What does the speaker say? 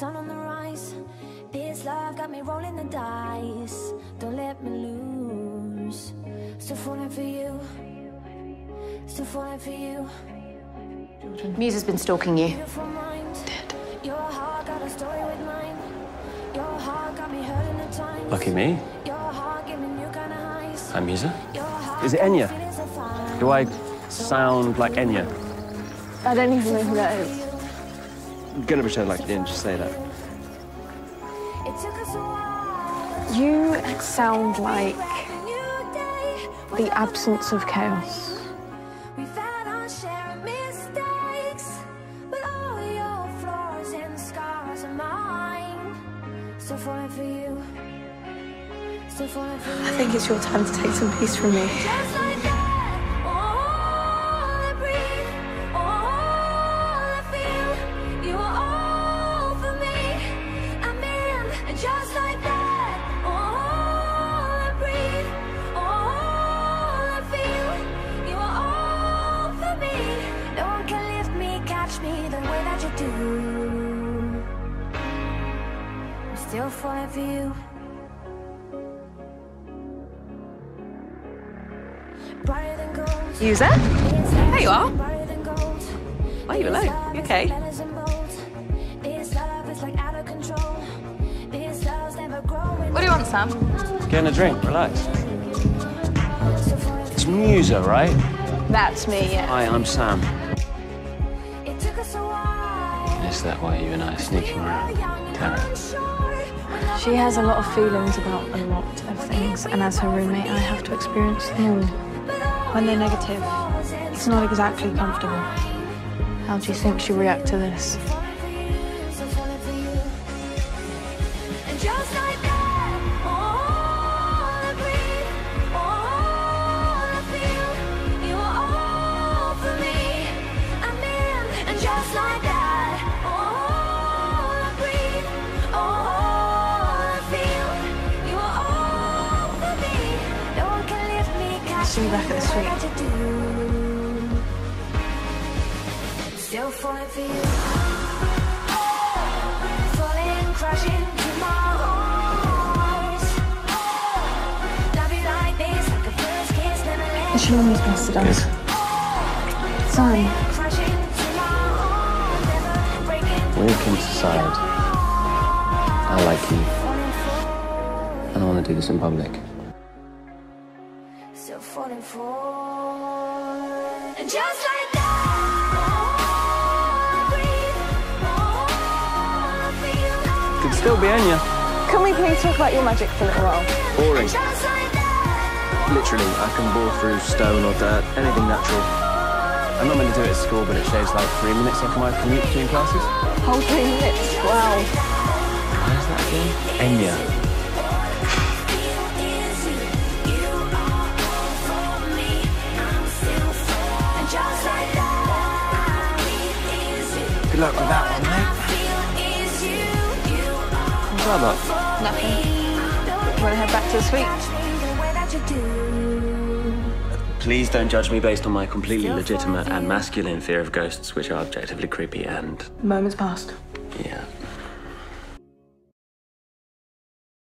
sun on the rise. This love got me rolling the dice. Don't let me lose. Still falling for you. Still falling for you. Muse has been stalking you. Dead. Your heart got a story with mine. Your heart got me hurting at times. Lucky me. Your heart gave me new kind of highs. I'm Musa. Is it Enya? Do I sound like Enya? I don't even know who that is. I'm gonna pretend like you didn't just say that. You sound like the absence of chaos. We've had our share of mistakes, but all your flaws and scars are mine. Still falling for you. Still falling for you. I think it's your time to take some peace from me. Just like that, all I breathe, all I feel, you are all for me. I'm in, and just like that, all I breathe, all I feel, you are all for me. No one can lift me, catch me the way that you do. I'm still falling for you. User? There you are. Why are you alone? You okay? What do you want, Sam? Getting a drink, relax. It's Musa, right? That's me, yeah. Hi, I'm Sam. Is that why you and I are sneaking around, Tara? She has a lot of feelings about a lot of things, and as her roommate, I have to experience them all. When they're negative, it's not exactly comfortable. How do you think she'll react to this? See you back at the suite. Still falling for you. Falling, crashing to my arms. Love you like this, like a first kiss, never let I should almost pass it on. Sam. We're kings aside. I like you. I don't want to do this in public. Still falling for, and just like that, Could still be Enya. Can we please talk about your magic for a little while? Boring. Literally, I can bore through stone or dirt, anything natural. I'm not meant to do it at school, but it shaves like 3 minutes off my commute between classes. Whole 3 minutes, wow. Where's that again? Enya. Good luck with that one, mate. What's that about? Nothing. You want to head back to the suite? Please don't judge me based on my completely legitimate and masculine fear of ghosts, which are objectively creepy and... Moments passed. yeah.